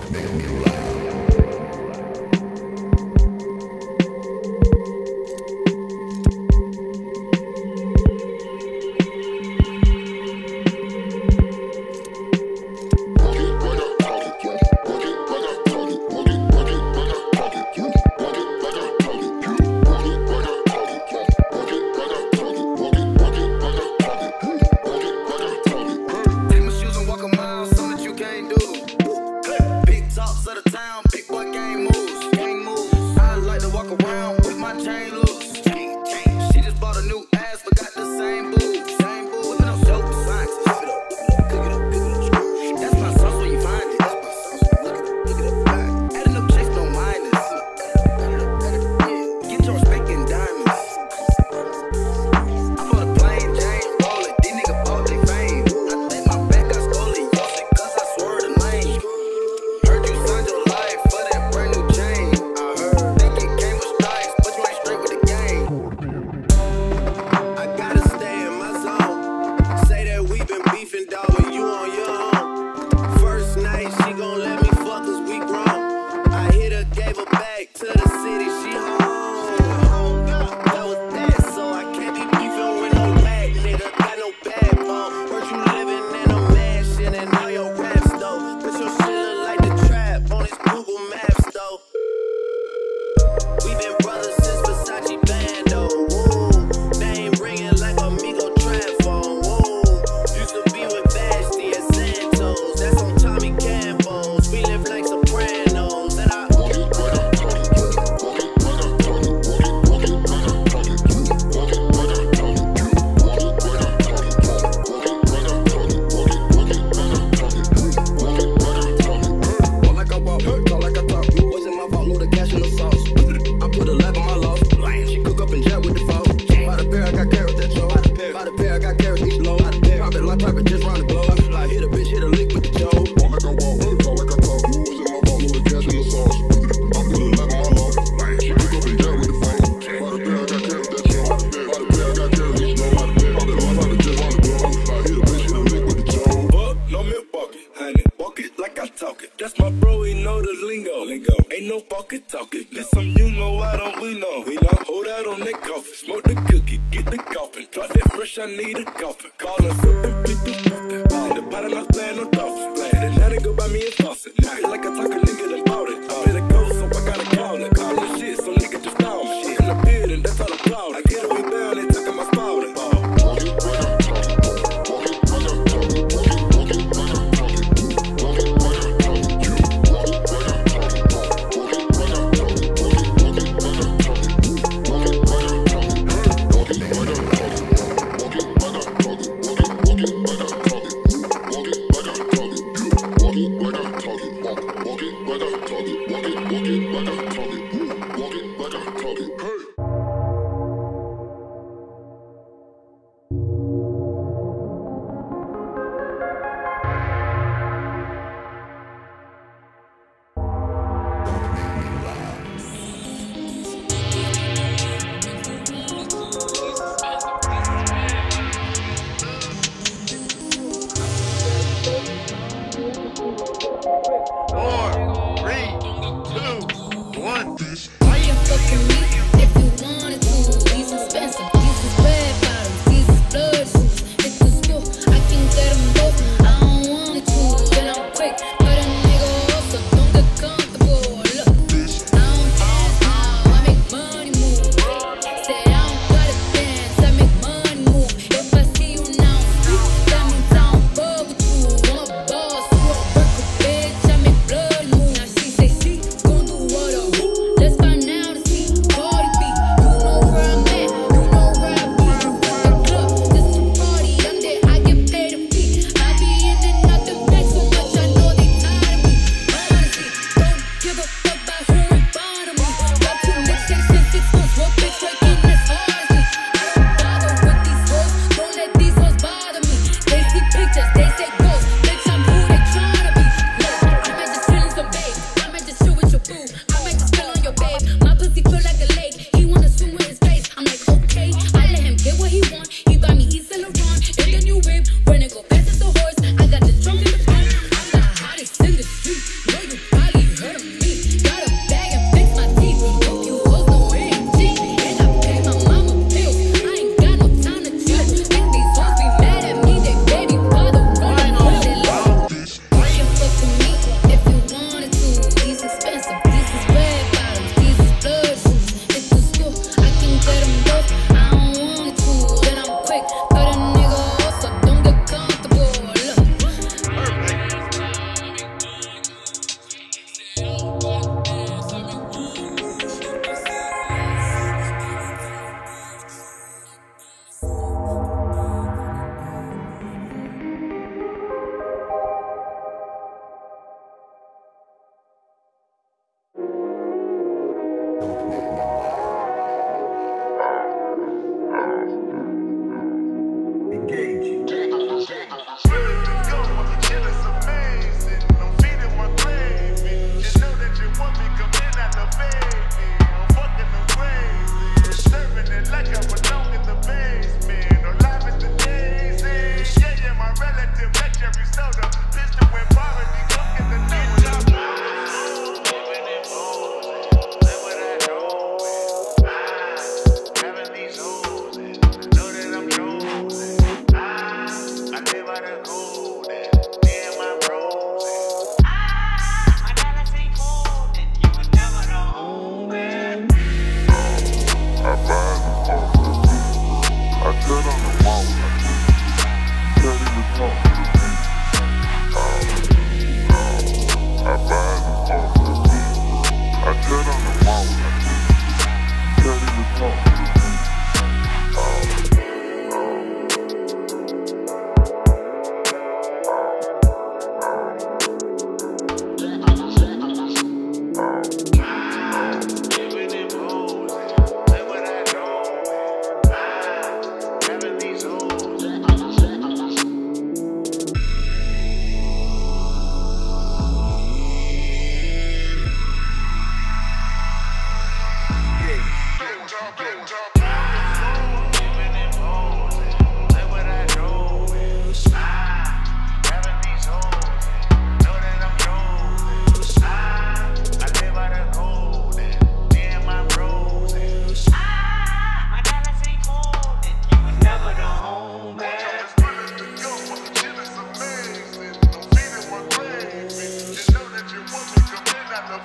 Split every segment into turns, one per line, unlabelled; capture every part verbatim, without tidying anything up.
Four, three, two, one.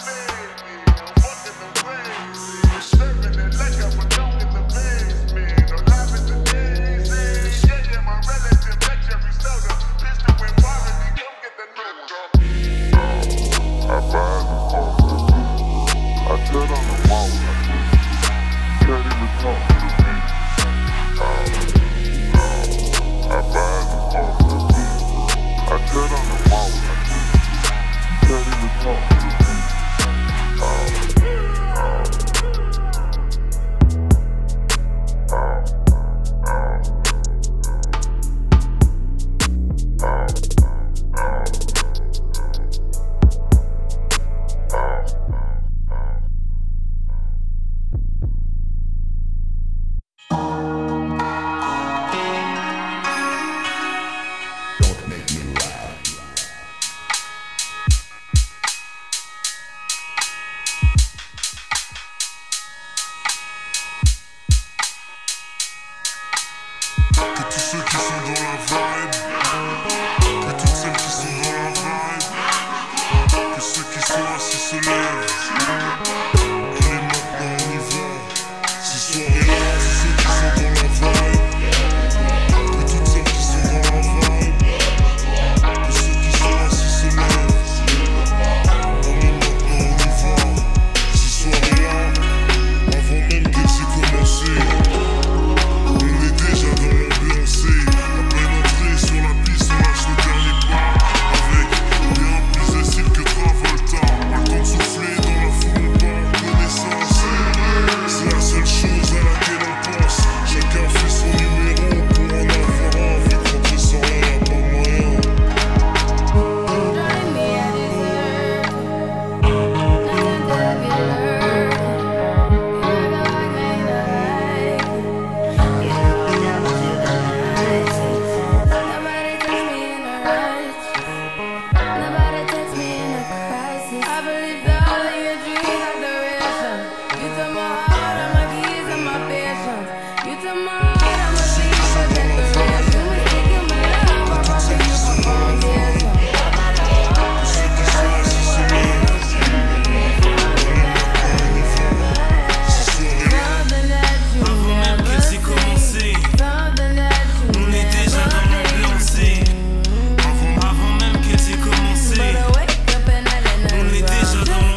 On est déjà dans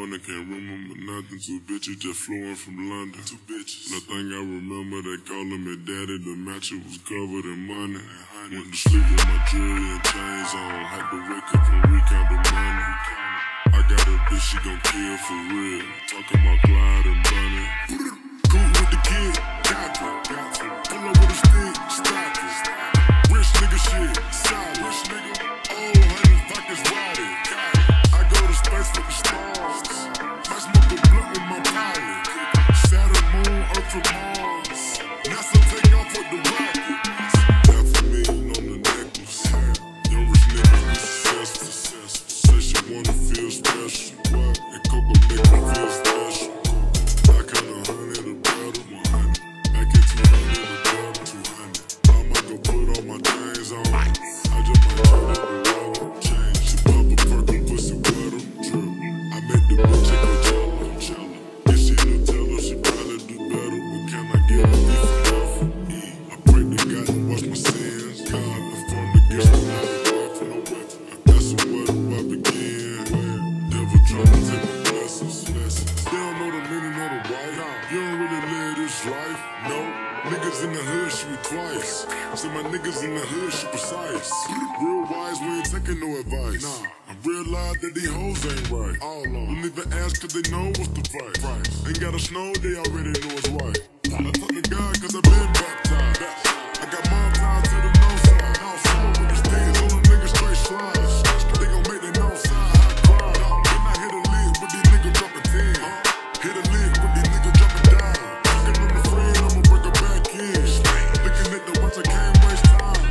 morning, can't remember nothing. Two bitches just flew in from London. Two bitches. The thing I remember, they calling me daddy. The mattress was covered in money. Went to sleep with my jewelry and chains on. Had to wake up and recount the money. I got a bitch, she gon' kill for real. Talking about Clyde and Bunny. Cool with the kid, got it. Pull up with a stick, stop it. Rich nigga shit, solid. Rich nigga, oh, hundred pockets wide. I go to space with the stars. I smoke a blunt with my pilot. Saturn, moon, Earth, and Mars. NASA take off with the rockets. Half a million on the necklace. Young rich nigga be successful. Say she wanna feel special. And Coco make me feel special. I count a hundred a battle. Back in two hundred a battle. Two hundred. I might go put all my chains on. I just might turn up the wallet. Change. She pop a Perkin, pussy wetter. Drip. I make the bitch go jello. Jello. If she don't tell her, she probably do better. But can I get a beef forever? I pray to God to wash my sins. God, I formed against the night. No weapon. I got some weather, I begin. Devil trying to take my blessings. They don't know the meaning of the right. You don't really live this life. No. Niggas in the hood shoot twice. So my niggas in the hood shoot precise. Real wise, we ain't taking no advice. Nah. I realize that these hoes ain't right. All on. Don't even ask cause they know what's the price. Price. Ain't got a snow, they already know it's right. I talk to God cause I been baptized. I got mom tied to the no side. No side with the stage on the niggas straight slides. They gon' make the no side high crowd. Then I hit a lick with these niggas dropping ten. Hit a lick with these niggas dropping down. Fucking on the friend, I'ma break her back in. Looking at the watch, I can't waste time.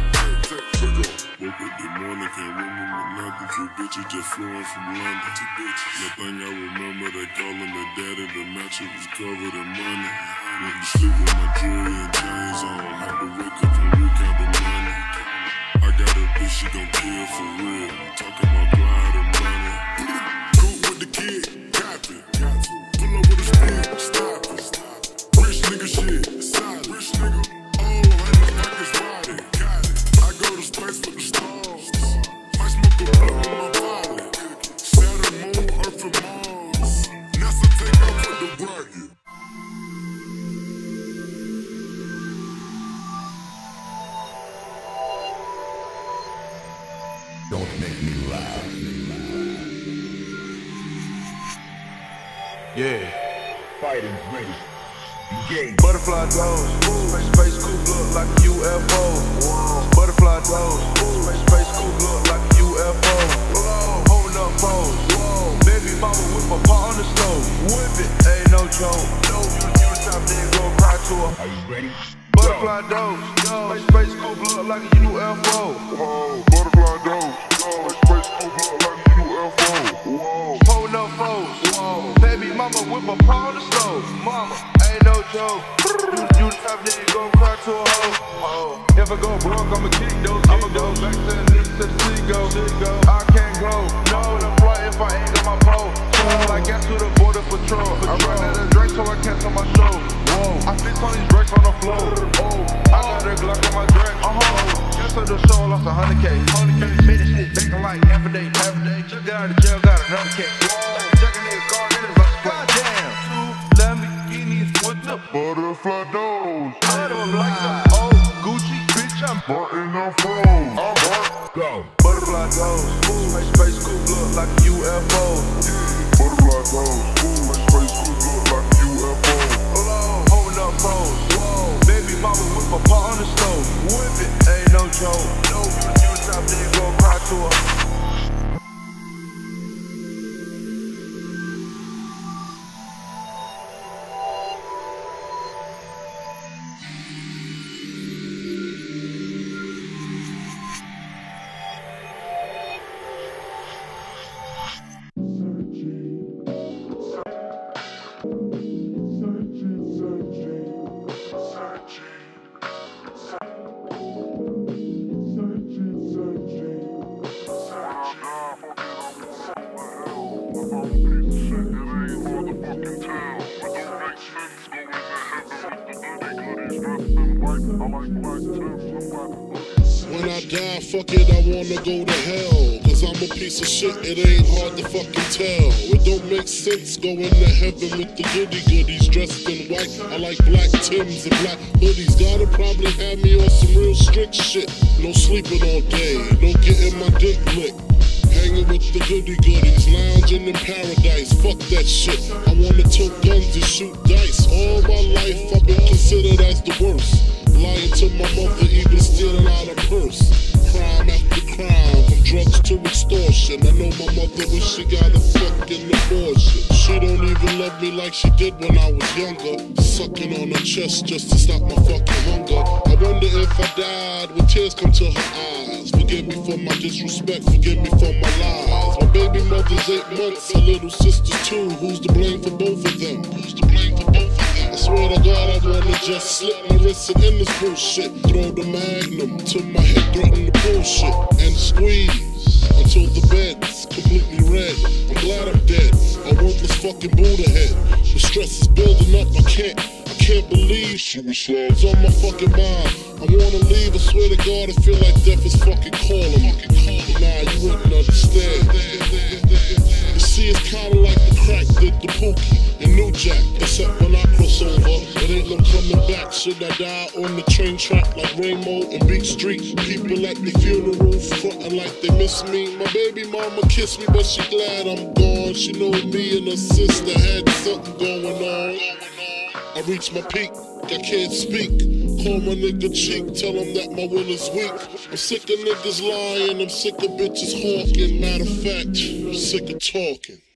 Woke up this morning, can't remember nothing. Two bitches just flew in from London. Two bitches. The thing I remember, they calling me daddy. The mattress was covered in money. Went to sleep with my jewelry and chains on. Had to wake up and recount the money. I got a bitch, she gon' kill for real. Talking about Clyde and Bunny. Cool with the kid, copy. Pull up with a stick, stop it. Rich nigga shit, solid. Rich nigga, oh, hundred pockets wide. Got it. I go to space with the stars. I smoke a blunt with my pilot. Saturn, moon, Earth, and Mars. NASA take off with the rocket.
Don't make me laugh.
Yeah.
Fighting ready. Engage.
Butterfly doors. Space, space coupe look like a U F O. Whoa. Butterfly doors. Space, space coupe look like a U F O. Whoa. Holding up pose. Whoa. Baby mama with my paw on the stove. Whip it. Ain't no joke. No, you, you the top nigga gon' cry to her.
Are you ready?
Butterfly doors. Space, space coupe look like a U F O.
Whoa, butterfly dope. Space coupe look like a U F O. Whoa.
Holding up foes. Whoa. Baby mama with my paw on the stove. Mama, ain't no joke. You, you the type nigga gon' cry to a hoe. Oh. If I go broke, I'ma kick those. I'ma go back to the niggas to the sea go. I can't go. No, I'm fly if I ain't got my pole. So like gas to the border patrol. I run out of drink so I can't tell my show. Whoa. I fix on these bricks on the floor. Oh. I got a Glock on my drink. Uh-huh. Just to the show, lost a hundred K. Made this shit bacon like half a day, half a day. Just got out of jail, got another case. Check a nigga car, it is like goddamn. Two Lamborghinis with the
Butterfly doors.
I don't like the old Gucci, bitch, I'm
Button and froze. I'm hurt.
Go.
Butterfly doors. Space, space coupe look like a U F O.
Butterfly doors. Space coupe look like a U F O.
Holding up pose. Baby mama with my paw on the stove. Whip it. Ain't no joke. No, you, you the top nigga gon' cry to her.
I like black tips, I'm about to When I die, fuck it, I wanna go to hell. Cause I'm a piece of shit, it ain't hard to fucking tell. It don't make sense going to heaven with the goody goodies dressed in white. I like black Timbs and black hoodies. Gotta probably have me on some real strict shit. No sleeping all day, no getting my dick licked. Hanging with the goody goodies, lounging in paradise. Fuck that shit. I wanna tote guns and shoot dice. All my life I've been considered as the worst. Lying to my mother, even stealing out a purse. Crime after crime, from drugs to extortion. I know my mother wish she got a fucking abortion. She don't even love me like she did when I was younger. Sucking on her chest just to stop my fucking hunger. I wonder if I died, would tears come to her eyes? Forgive me for my disrespect, forgive me for my lies. My baby mother's eight months, her little sister's two. Who's to blame for both of them? Who's to blame for both of them? I swear to God, I wanna just slip my wrist and end this bullshit. Throw the magnum to my head, threaten the bullshit, and squeeze until the bed's completely red. I'm glad I'm dead, a worthless fucking Buddha head. The stress is building up, I can't, I can't believe suicide's on my fucking mind. I wanna leave, I swear to God, I feel like death is fucking calling me. Nah, you wouldn't understand. You see, it's kinda like the crack did the Pookie and New Jack, except when I cross over, it ain't no coming back. Should I die on the train track like Rainbow and Beat Street? People at the funeral frontin' like they miss me. My baby mama kissed me, but she glad I'm gone. She know me and her sister had something going on. I reached my peak, I can't speak. Call my nigga cheek, tell him that my will is weak. I'm sick of niggas lying, I'm sick of bitches hawking. Matter of fact, I'm sick of talking.